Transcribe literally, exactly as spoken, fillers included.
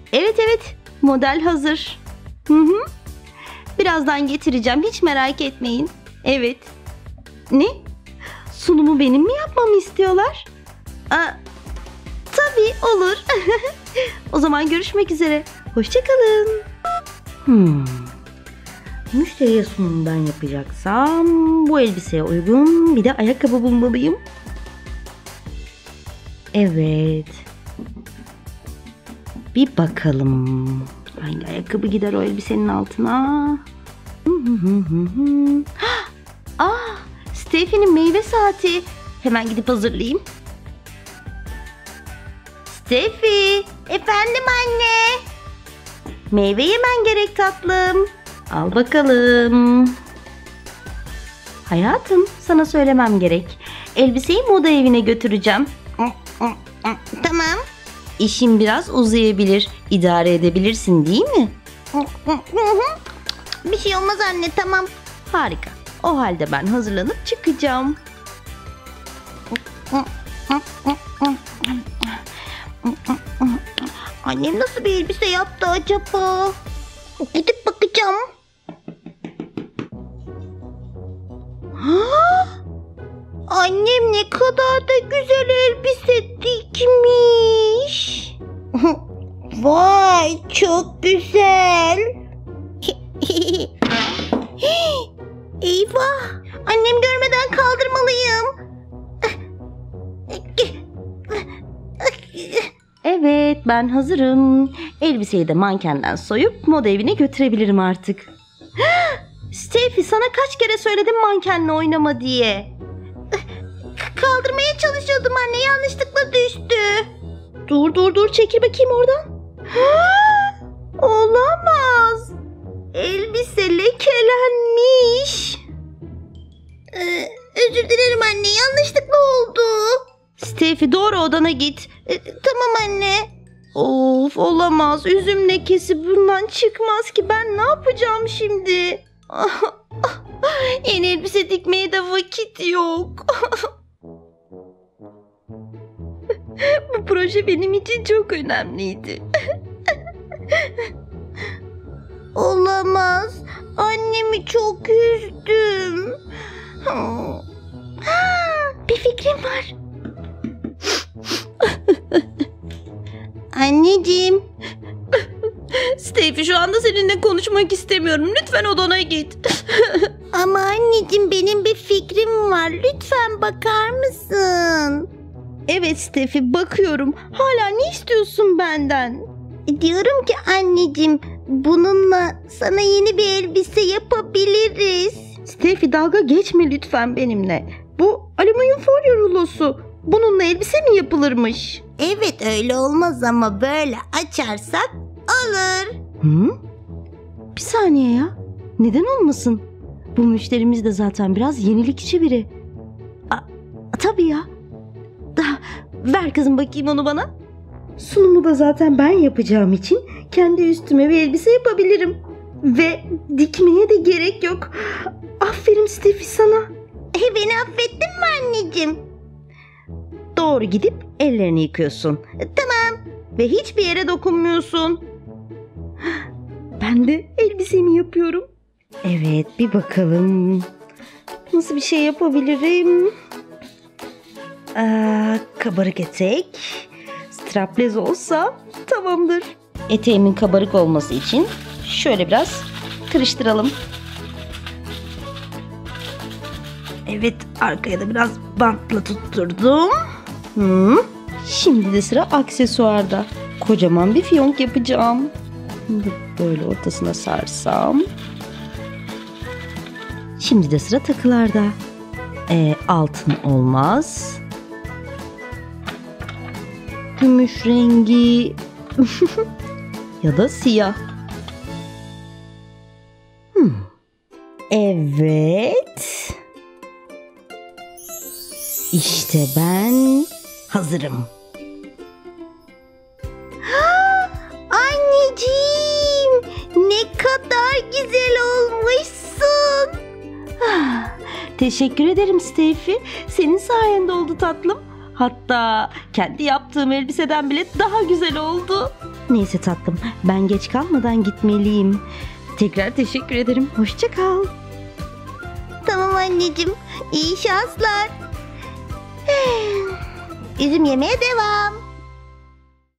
Evet evet, model hazır. Hı hı. Birazdan getireceğim, hiç merak etmeyin. Evet. Ne? Sunumu benim mi yapmamı istiyorlar? Aa, tabii olur. O zaman görüşmek üzere. Hoşçakalın. Hmm. Müşteriye sunum ben yapacaksam bu elbiseye uygun bir de ayakkabı bulmalıyım. Evet. Bir bakalım. Hangi ayakkabı gider o elbisenin altına? Ah, Steffi'nin meyve saati. Hemen gidip hazırlayayım. Steffi, efendim anne. Meyve yemen gerek tatlım. Al bakalım. Hayatım, sana söylemem gerek. Elbiseyi moda evine götüreceğim. Tamam. İşin biraz uzayabilir. İdare edebilirsin değil mi? Bir şey olmaz anne, tamam. Harika. O halde ben hazırlanıp çıkacağım. Annem nasıl bir elbise yaptı acaba? Gidip bakacağım. Annem ne kadar da güzel elbise dikmiş. Vay, çok güzel. Eyvah, annem görmeden kaldırmalıyım. Evet, ben hazırım. Elbiseyi de mankenden soyup moda evine götürebilirim artık. Steffi, sana kaç kere söyledim mankenle oynama diye. Kaldırmaya çalışıyordum anne, yanlışlıkla düştü. Dur dur dur, çekil bakayım oradan. Olamaz. Elbise lekelenmiş. Ee, özür dilerim anne, yanlışlıkla oldu. Steffi, doğru odana git. Ee, tamam anne. Of, olamaz. Üzüm lekesi bundan çıkmaz ki. Ben ne yapacağım şimdi? Yeni elbise dikmeye de vakit yok. Bu proje benim için çok önemliydi. Olamaz. Annemi çok üzdüm. Bir fikrim var. Anneciğim. Steffi, şu anda seninle konuşmak istemiyorum. Lütfen odana git. Ama anneciğim, benim bir fikrim var. Lütfen bakar mısın? Evet Steffi, bakıyorum. Hala ne istiyorsun benden? Diyorum ki anneciğim, bununla sana yeni bir elbise yapabiliriz. Steffi, dalga geçme lütfen benimle. Bu alüminyum folyo rulosu. Bununla elbise mi yapılırmış? Evet, öyle olmaz ama böyle açarsak olur. Hı? Bir saniye ya. Neden olmasın? Bu müşterimiz de zaten biraz yenilikçi biri. A, tabii ya. Da, ver kızım bakayım onu bana. Sunumu da zaten ben yapacağım için kendi üstüme bir elbise yapabilirim. Ve dikmeye de gerek yok. Aferin Steffi sana. E, beni affettin mi anneciğim? Doğru gidip ellerini yıkıyorsun. Tamam. Ve hiçbir yere dokunmuyorsun. Ben de elbisemi yapıyorum. Evet, bir bakalım. Nasıl bir şey yapabilirim? Ee, kabarık etek. Straplez olsa tamamdır. Eteğimin kabarık olması için şöyle biraz kırıştıralım. Evet, arkaya da biraz bantla tutturdum. Hı. Şimdi de sıra aksesuarda. Kocaman bir fiyonk yapacağım. Böyle ortasına sarsam. Şimdi de sıra takılarda. Ee, altın olmaz. Gümüş rengi ya da siyah. Hmm. Evet. İşte ben hazırım. Anneciğim, ne kadar güzel olmuşsun. Teşekkür ederim Steffi. Senin sayende oldu tatlım. Hatta kendi yaptığım elbiseden bile daha güzel oldu. Neyse tatlım, ben geç kalmadan gitmeliyim. Tekrar teşekkür ederim. Hoşça kal. Tamam anneciğim. İyi şanslar. Üzüm yemeye devam.